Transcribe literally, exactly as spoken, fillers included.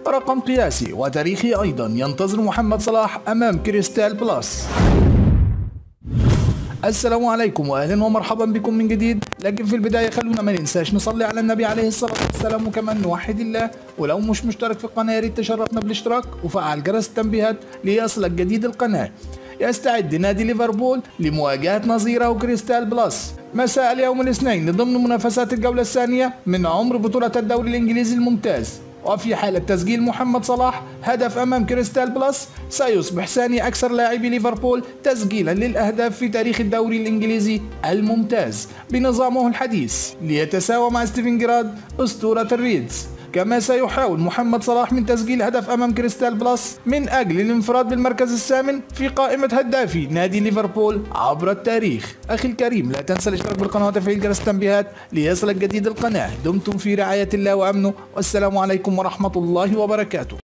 رقم قياسي وتاريخي أيضا ينتظر محمد صلاح أمام كريستال بالاس. السلام عليكم واهلا ومرحبا بكم من جديد، لكن في البدايه خلونا ما ننساش نصلي على النبي عليه الصلاه والسلام وكمان نوحد الله، ولو مش مشترك في القناه يا ريت تشرفنا بالاشتراك وفعل جرس التنبيهات ليصلك جديد القناه. يستعد نادي ليفربول لمواجهه نظيره كريستال بالاس مساء اليوم الاثنين ضمن منافسات الجوله الثانيه من عمر بطوله الدوري الانجليزي الممتاز، وفي حالة تسجيل محمد صلاح هدف أمام كريستال بالاس سيصبح ثاني أكثر لاعبي ليفربول تسجيلا للأهداف في تاريخ الدوري الإنجليزي الممتاز بنظامه الحديث، ليتساوى مع ستيفن جيرارد أسطورة الريدز. كما سيحاول محمد صلاح من تسجيل هدف أمام كريستال بالاس من أجل الانفراد بالمركز الثامن في قائمة هدافي نادي ليفربول عبر التاريخ. أخي الكريم لا تنسى الاشتراك بالقناة وتفعيل جرس التنبيهات ليصلك جديد القناة. دمتم في رعاية الله وأمنه، والسلام عليكم ورحمة الله وبركاته.